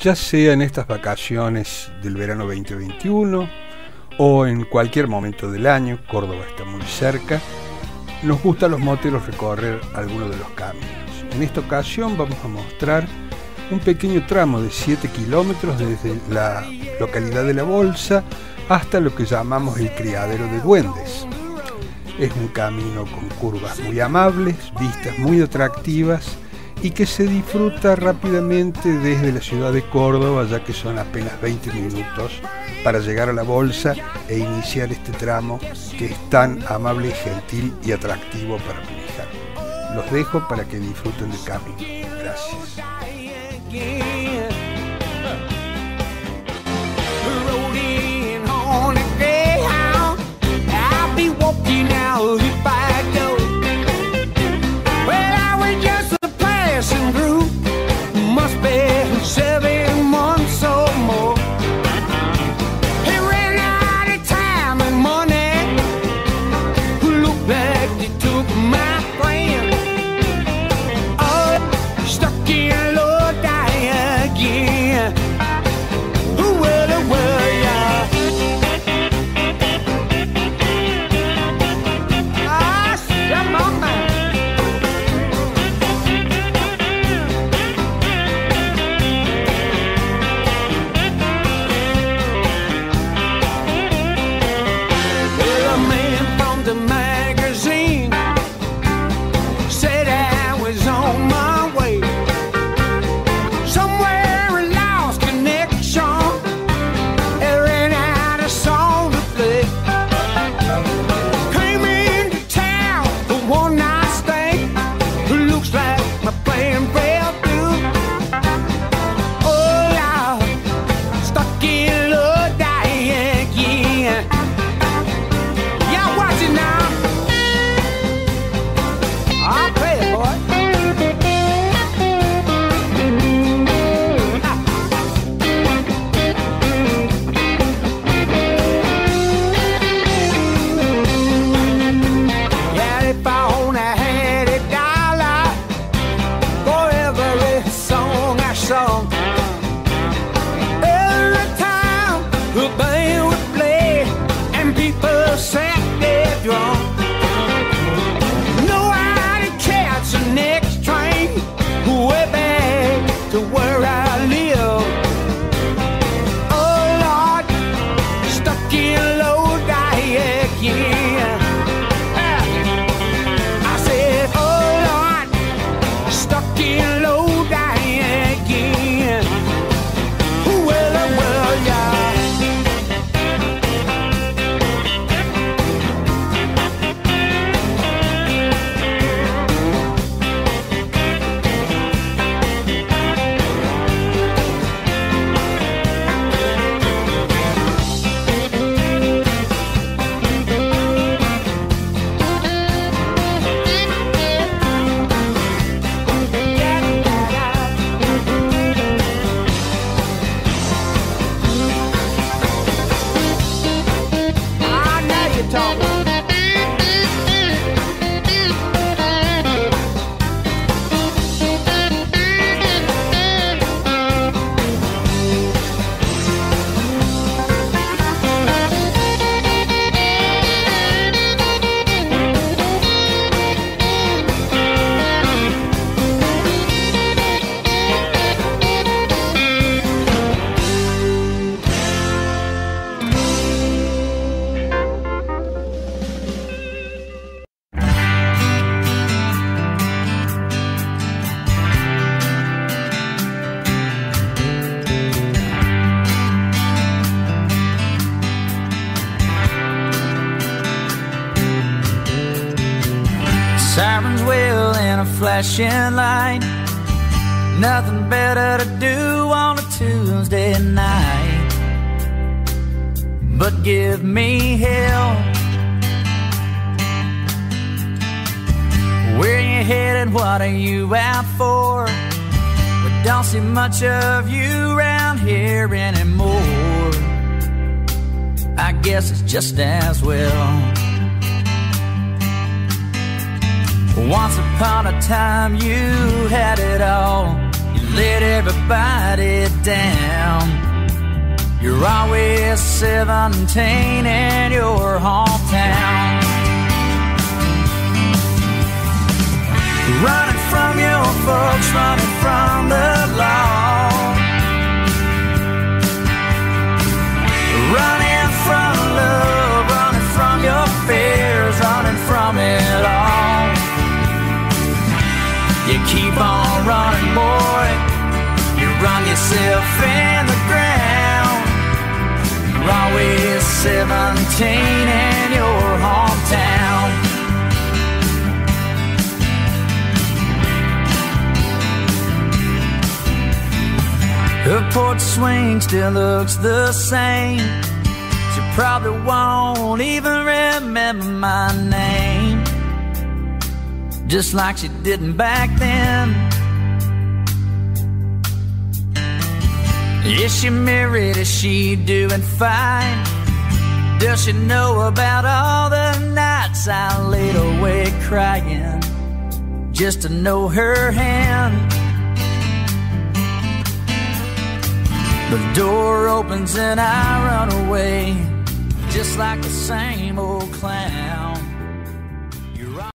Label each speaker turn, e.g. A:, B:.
A: ya sea en estas vacaciones del verano 2021 o en cualquier momento del año. Córdoba está muy cerca. Nos gusta a los moteros recorrer algunos de los caminos. En esta ocasión vamos a mostrar un pequeño tramo de 7 kilómetros desde la localidad de La Bolsa hasta lo que llamamos el Criadero de Duendes. Es un camino con curvas muy amables, vistas muy atractivas y que se disfruta rápidamente desde la ciudad de Córdoba, ya que son apenas 20 minutos para llegar a La Bolsa e iniciar este tramo que es tan amable, gentil y atractivo para manejar. Los dejo para que disfruten del camino. Gracias.
B: Sirens wail in a flashing light. Nothing better to do on a Tuesday night but give me hell. Where you headed? What are you out for? We don't see much of you around here anymore. I guess it's just as well. Once upon a time you had it all. You let everybody down. You're always 17 in your hometown. Running from your folks, running from the law. Running from love, running from your fears, running from it all. You keep on running, boy. You run yourself in the ground. You're always 17 in your hometown. Her porch swing still looks the same. She probably won't even remember my name, just like she didn't back then. Is she married? Is she doing fine? Does she know about all the nights I laid awake crying just to know her hand? The door opens and I run away, just like the same old clown.